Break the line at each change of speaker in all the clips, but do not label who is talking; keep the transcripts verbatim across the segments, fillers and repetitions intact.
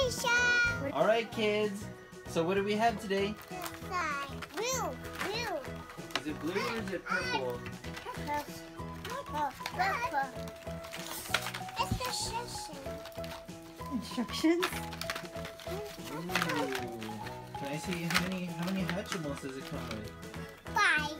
Maven Show.
All right, kids. So what do we have today?
Blue, blue.
Is it blue or is it purple?
Purple, purple. It's the instruction.
Instructions?
Ooh. Can I see how many how many Hatchimals does it come with?
Five.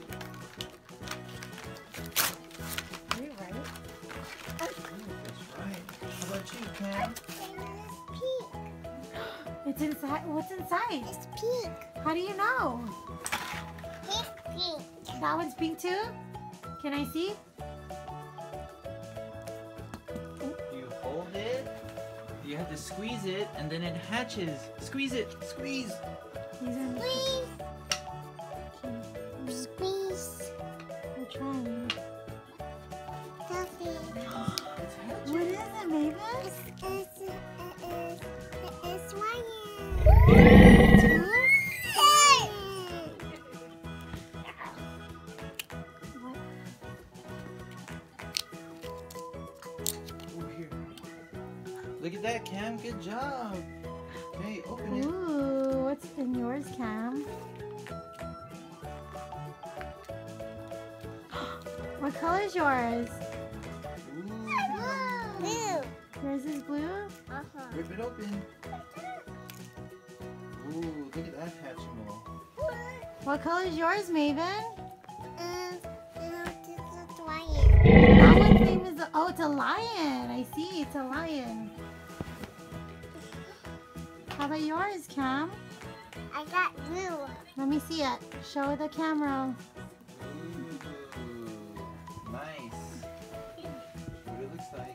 Are you right?
Ooh, that's right. How about you, Cam?
It's pink.
It's inside. What's inside?
It's pink.
How do you know?
It's pink.
That one's pink too? Can I see?
You hold it. You have to squeeze it, and then it hatches. Squeeze it. Squeeze.
These are
Squeeze.
Okay.
Squeeze.
We're trying.
Coffee.
It's hatching.
What is it, Maven?
It's, it's, it is, it is swinging.
Two? What?
Ooh, here. Look at that, Cam. Good job. Okay, open it.
Ooh, what's in yours, Cam? What color is yours?
Ooh.
Blue.
Yours is blue?
Uh-huh.
Rip it open. Ooh, look at that Hatchimal.
What color is yours, Maven?
Um, it's a swinging.
That one's name is, oh, it's a lion. I see, it's a lion. How about yours, Cam?
I got blue.
Let me see it. Show the camera.
Ooh, nice. What it looks like.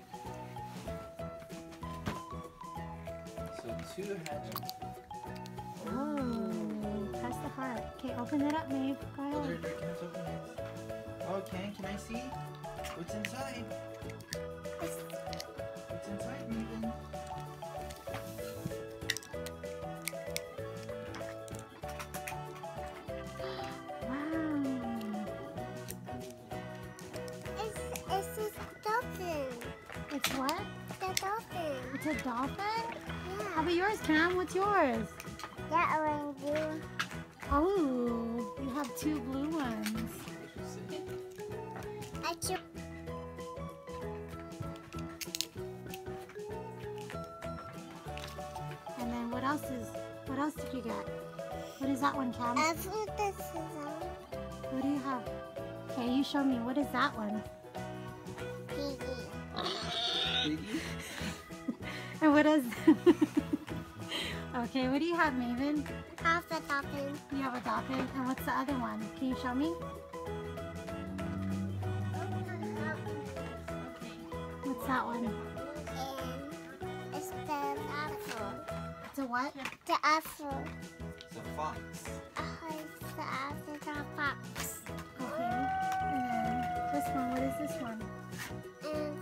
So two Hatchimals.
Oh, press the heart. Okay, open it up, Maeve. Go
Oh, there,
ahead.
there, Cam's open it. Oh, Cam, can I see? What's inside? What's inside, Maven?
Wow.
It's, it's a dolphin.
It's what?
The dolphin.
It's a dolphin? How
Yeah.
about yours, Cam? What's yours?
That one blue.
Oh, you have two blue ones.
I took
And then what else is, what else did you get? What is that one, Cam?
I put this on
What do you have? Okay, you show me. What is that one?
piggy.
Piggy?
And what is... Okay, what do you have, Maven?
Half a dolphin.
You have a dolphin. And what's the other one? Can you show me? What's that one?
And it's the apple.
It's a what?
The apple.
It's a fox.
Uh, it's the apple, the fox.
Okay. And then this one, what is this one?
And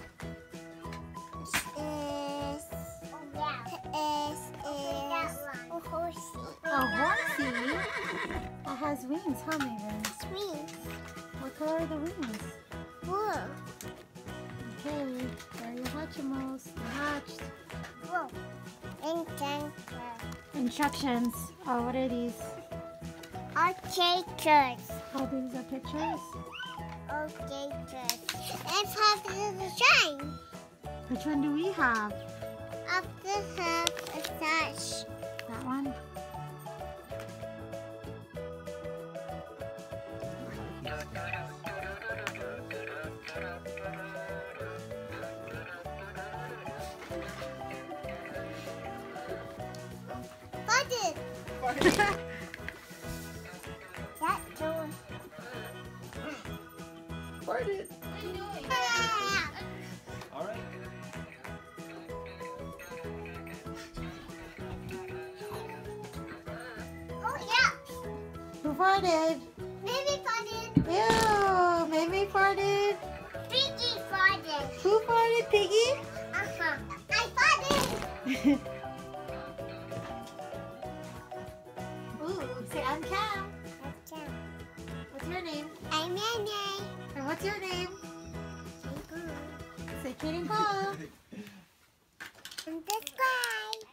it's, it's, it's a horsey.
A horsey? That has wings, huh, Maven?
Swings.
What color are the wings?
Blue.
Okay, there are your Hatchimals. They're hatched.
Blue. And then
Instructions. Oh, what are these?
okay, good.
Oh, these are pictures?
Okay, good. Let's have the shine.
Which one do we have?
Up the have a touch.
That one?
Button. That door.
Farted. All right.
Oh yeah.
Who farted?
Maybe farted.
Ew, Maven farted.
Piggy farted.
Who farted, Piggy?
Uh-huh. I farted.
Ooh, say I'm Cam.
Okay.
What's your name?
I'm Nene.
And what's your name?
I'm good.
Say Cam and Cole.
And subscribe.